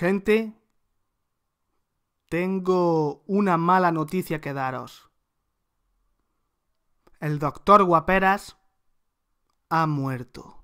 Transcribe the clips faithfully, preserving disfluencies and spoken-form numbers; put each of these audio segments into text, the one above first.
Gente, tengo una mala noticia que daros. El doctor Guaperas ha muerto.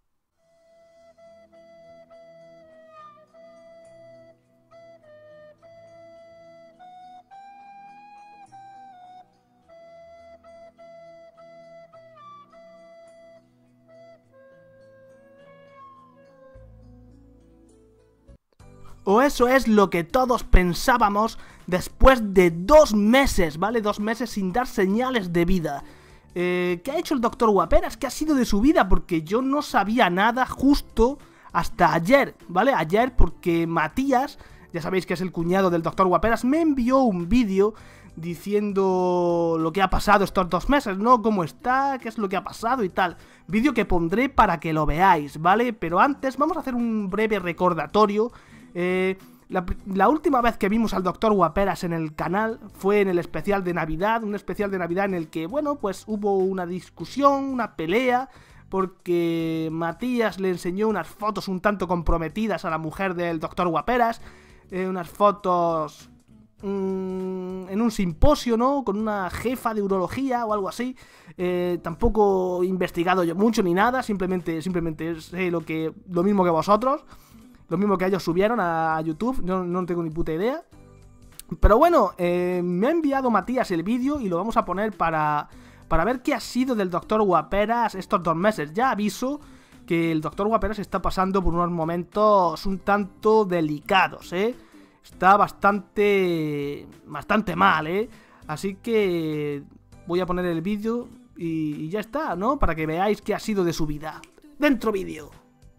O eso es lo que todos pensábamos después de dos meses, ¿vale? Dos meses sin dar señales de vida. Eh, ¿Qué ha hecho el doctor Guaperas? ¿Qué ha sido de su vida? Porque yo no sabía nada justo hasta ayer, ¿vale? Ayer porque Matías, ya sabéis que es el cuñado del doctor Guaperas, me envió un vídeo diciendo lo que ha pasado estos dos meses, ¿no? Cómo está, qué es lo que ha pasado y tal. Vídeo que pondré para que lo veáis, ¿vale? Pero antes vamos a hacer un breve recordatorio. Eh, la, la última vez que vimos al doctor Guaperas en el canal fue en el especial de Navidad, un especial de Navidad en el que, bueno, pues hubo una discusión, una pelea, porque Matías le enseñó unas fotos un tanto comprometidas a la mujer del doctor Guaperas, eh, unas fotos mmm, en un simposio, ¿no? Con una jefa de urología o algo así. Eh, tampoco he investigado yo mucho ni nada, simplemente, simplemente sé lo, que, lo mismo que vosotros. Lo mismo que ellos subieron a YouTube, no, no tengo ni puta idea. Pero bueno, eh, me ha enviado Matías el vídeo y lo vamos a poner para, para ver qué ha sido del doctor Guaperas estos dos meses. Ya aviso que el doctor Guaperas está pasando por unos momentos un tanto delicados, ¿eh? Está bastante, bastante mal, ¿eh? Así que voy a poner el vídeo y, y ya está, ¿no? Para que veáis qué ha sido de su vida. ¡Dentro vídeo!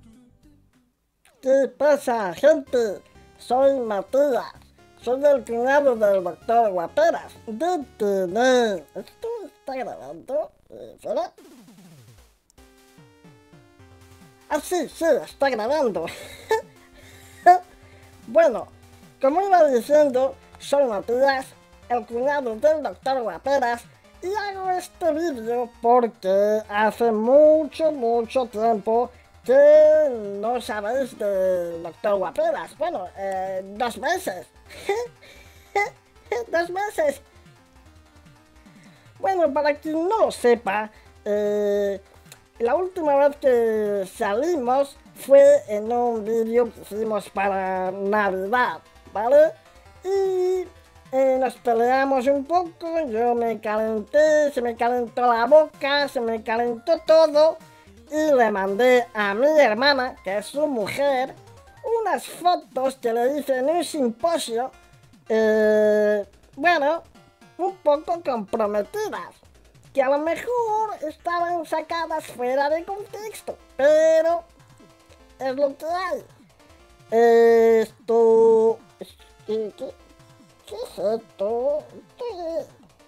¿Qué pasa, gente? Soy Matías. Soy el cuñado del doctor Guaperas. Detén. ¿Esto está grabando? ¿Será? Ah, sí, sí, está grabando. Bueno, como iba diciendo, soy Matías, el cuñado del doctor Guaperas, y hago este vídeo porque hace mucho, mucho tiempo que no sabéis del doctor Guaperas. Bueno, eh, dos meses. Dos meses. Bueno, para quien no lo sepa, eh, la última vez que salimos fue en un vídeo que hicimos para Navidad, ¿vale? Y eh, nos peleamos un poco, yo me calenté, se me calentó la boca, se me calentó todo. Y le mandé a mi hermana, que es su mujer, unas fotos que le hice en un simposio, eh, bueno, un poco comprometidas, que a lo mejor estaban sacadas fuera de contexto, pero es lo que hay. Esto... ¿Qué, qué, qué es esto? ¿Qué,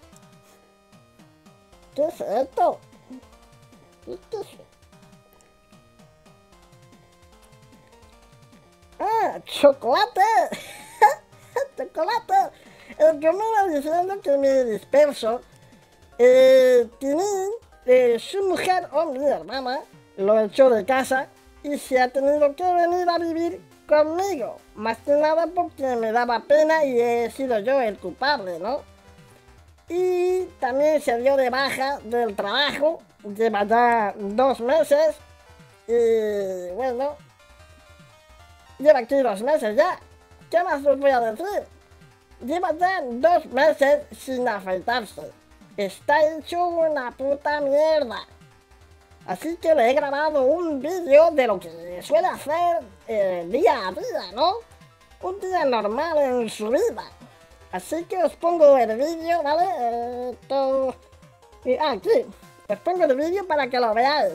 qué es esto? ¿Qué es esto? ¡Ah! ¡Chocolate! ¡Chocolate! El que me iba diciendo que mi disperso, eh, Tinin, eh, su mujer o mi hermana, lo echó de casa y se ha tenido que venir a vivir conmigo. Más que nada porque me daba pena y he sido yo el culpable, ¿no? Y también se dio de baja del trabajo, lleva ya dos meses y bueno... Lleva aquí dos meses ya. ¿Qué más os voy a decir? Lleva ya dos meses sin afeitarse. Está hecho una puta mierda. Así que le he grabado un vídeo de lo que suele hacer eh, día a día, ¿no? Un día normal en su vida. Así que os pongo el vídeo, ¿vale? Eh, todo... y, ah, aquí. Os pongo el vídeo para que lo veáis.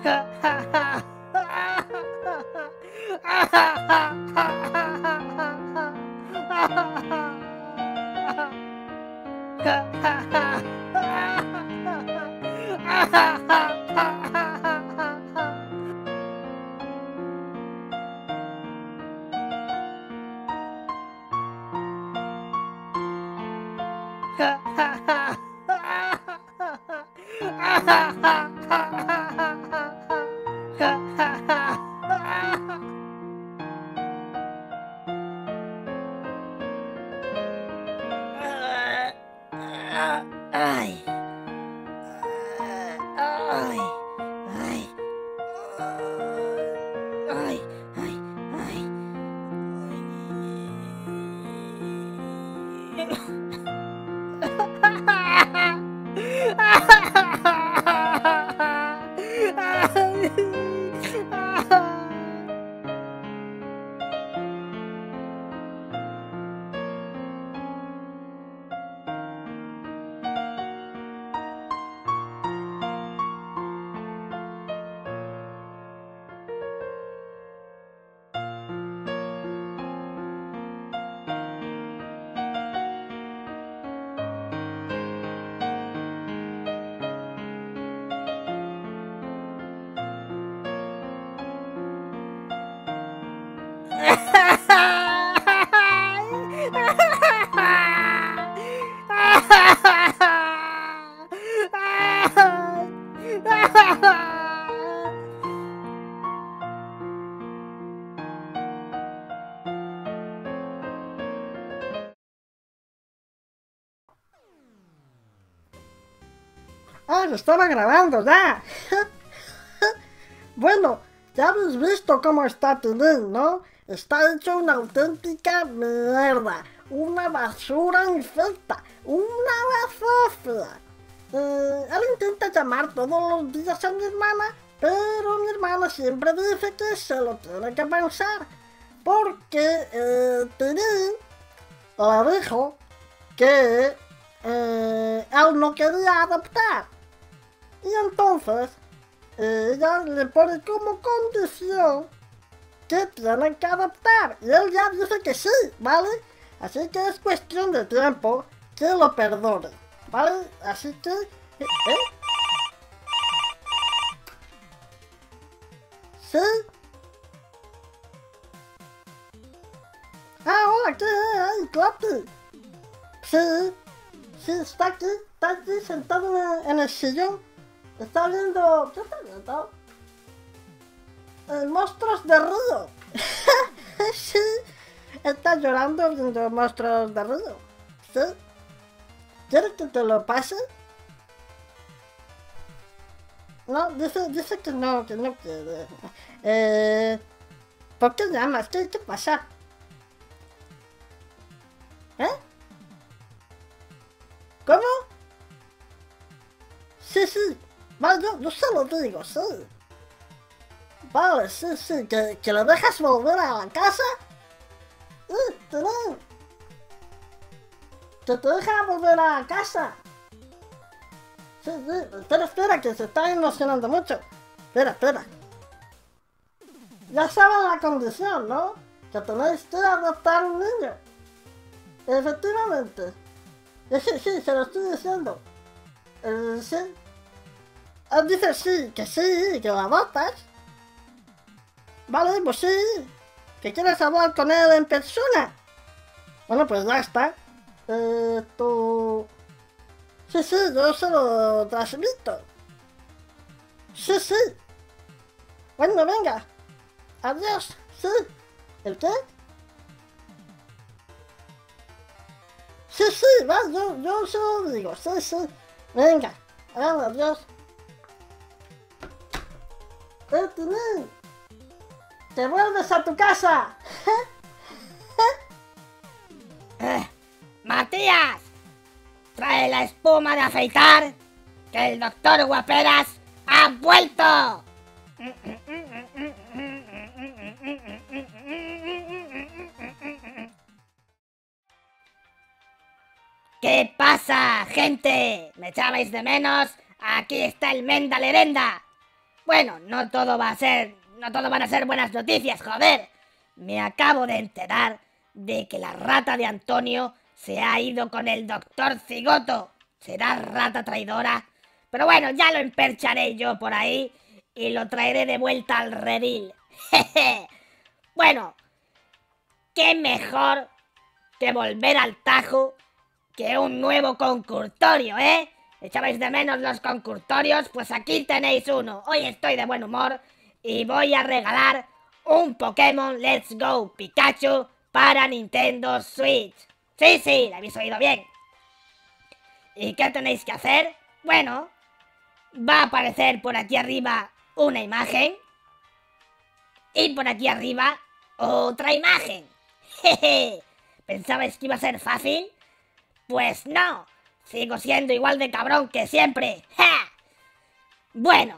Ay. Ay. Ay. Ay. Ay. Ay. Ah, lo estaba grabando ya. Bueno, ya habéis visto cómo está Tilín, ¿no? Está hecho una auténtica mierda. Una basura infecta. Una bazofia. Eh, él intenta llamar todos los días a mi hermana, pero mi hermana siempre dice que se lo tiene que pensar. Porque eh, Tilín le dijo que eh, él no quería adoptar. Y entonces ella le pone como condición que tienen que adoptar. Y él ya dice que sí, ¿vale? Así que es cuestión de tiempo que lo perdone, ¿vale? Así que... ¿Eh? ¿Sí? Ah, hola, ¿qué hay, Clapi? Sí, sí, está aquí, está aquí sentado en, en el sillón. Está viendo... ¿Qué está viendo? Eh, monstruos de río. Sí, está llorando viendo monstruos de río. Sí. ¿Quieres que te lo pase? No, dice, dice que no, que no quiere. Eh, ¿Por qué llamas? ¿Qué, qué pasa? ¿Eh? ¿Cómo? Sí, sí. Vale, yo, yo se lo digo, sí. Vale, sí, sí, que, que lo dejas volver a la casa. Sí, Tilín. Que te deja volver a la casa. Sí, sí, espera, espera, que se está emocionando mucho. Espera, espera. Ya saben la condición, ¿no? Que tenéis que adoptar un niño. Efectivamente. Sí, sí, se lo estoy diciendo. Eh, sí. Él dice sí, que sí, que lo adoptas. Vale, pues sí. ¿Que quieres hablar con él en persona? Bueno, pues ya está. Eh, tú... Sí, sí, yo se lo transmito. Sí, sí. Bueno, venga. Adiós. Sí. ¿El qué? Sí, sí, va, yo, yo se lo digo. Sí, sí. Venga. Venga, adiós. ¡Eh, Tilín! ¡Te vuelves a tu casa! Eh, ¡Matías! ¡Trae la espuma de afeitar! ¡Que el doctor Guaperas ha vuelto! ¿Qué pasa, gente? ¿Me echabais de menos? Aquí está el Menda Lerenda. Bueno, no todo va a ser... No todo van a ser buenas noticias, joder. Me acabo de enterar de que la rata de Antonio se ha ido con el doctor Cigoto. ¿Será rata traidora? Pero bueno, ya lo empercharé yo por ahí y lo traeré de vuelta al redil. Jeje. Bueno, qué mejor que volver al Tajo que un nuevo concurtorio, ¿eh? ¿Echabais de menos los concurtorios? Pues aquí tenéis uno. Hoy estoy de buen humor y voy a regalar un Pokémon Let's Go Pikachu para Nintendo Switch. Sí, sí, lo habéis oído bien. ¿Y qué tenéis que hacer? Bueno, va a aparecer por aquí arriba una imagen y por aquí arriba otra imagen. Jeje. ¿Pensabais que iba a ser fácil? Pues no, sigo siendo igual de cabrón que siempre. ¡Ja! Bueno,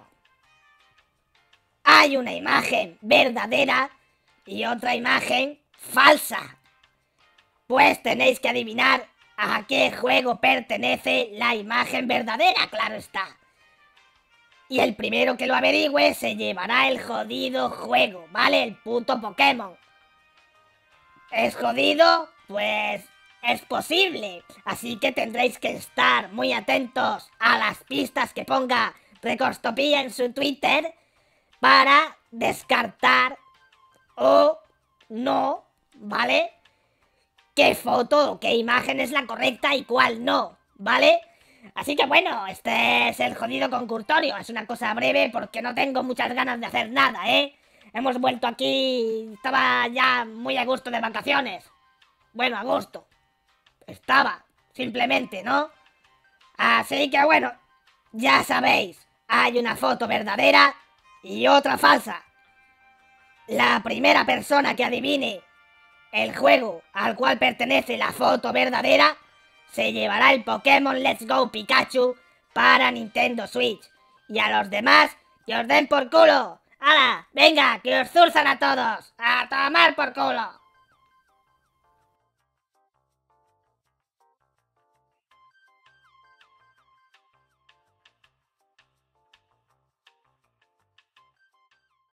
hay una imagen verdadera y otra imagen falsa. Pues tenéis que adivinar a qué juego pertenece la imagen verdadera, claro está. Y el primero que lo averigüe se llevará el jodido juego, ¿vale? El puto Pokémon. ¿Es jodido? Pues es posible. Así que tendréis que estar muy atentos a las pistas que ponga Recostopía en su Twitter para descartar o no, ¿vale? Qué foto o qué imagen es la correcta y cuál no, ¿vale? Así que bueno, este es el jodido concurtorio. Es una cosa breve porque no tengo muchas ganas de hacer nada, ¿eh? Hemos vuelto aquí, estaba ya muy a gusto de vacaciones. Bueno, a gusto. Estaba, simplemente, ¿no? Así que bueno, ya sabéis, hay una foto verdadera y otra falsa. La primera persona que adivine el juego al cual pertenece la foto verdadera se llevará el Pokémon Let's Go Pikachu para Nintendo Switch. Y a los demás, que os den por culo. ¡Hala! ¡Venga! ¡Que os zurzan a todos! ¡A tomar por culo!